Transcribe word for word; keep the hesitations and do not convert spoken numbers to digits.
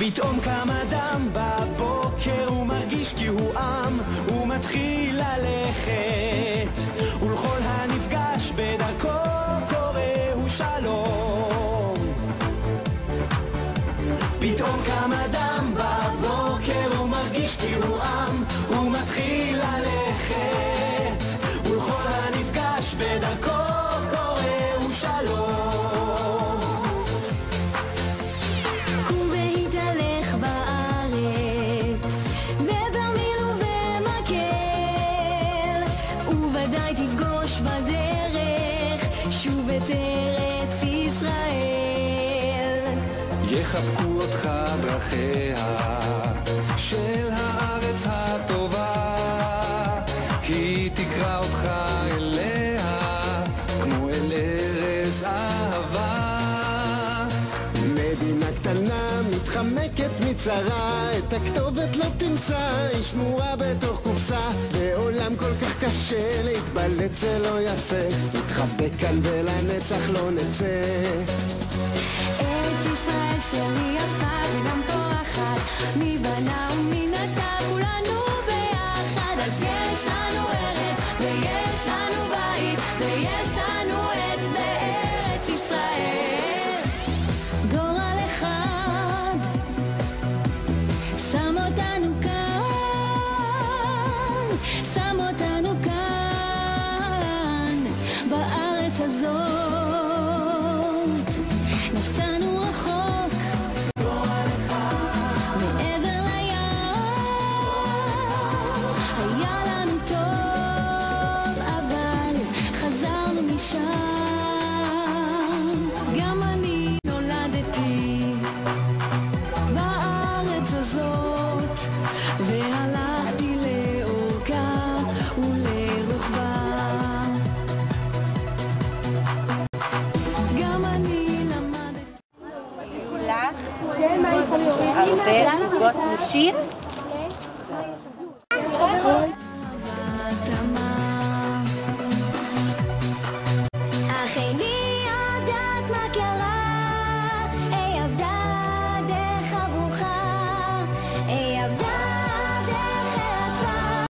פתאום קם אדם בבוקר, הוא מרגיש כי הוא עם, הוא מתחיל ללכת, ולכל הנפגש בדרכו קורא הוא שלום. פתאום קם אדם בבוקר, הוא מרגיש כי הוא עם, הוא מתחיל ללכת, ולכל הנפגש בדרכו קורא הוא שלום. ודאי תפגוש בדרך שוב את ארץ ישראל. יחבקו אותך דרכיה של הארץ הטובה, היא תקרא אותך אליה כמו אל ארץ אהבה. מדינה קטנה מתחמקת מצרה, את הכתובת לא תמצא, היא שמורה בתוך קופסה. בעולם כל כך קשה להתבלט, זה לא יפה, נתחבק כאן ולנצח לא נצא. ארץ ישראל שלי אחת וגם פה אחת, מי בנה ומי נטע כולנו ביחד. אז יש לנו ארץ ויש לנו בית ויש לנו עץ בארץ ישראל. גורל אחד שם אותנו כאן, שם אותנו כאן בארץ הזאת. נסענו רחוק מעבר לים, היה לנו טוב אבל חזרנו משם. גם אני נולדתי בארץ הזאת והלכתי לאורכה ולרוחבה. גם אני למדתי הרבה עוגות מושיר. אך איני יודעת מה קרה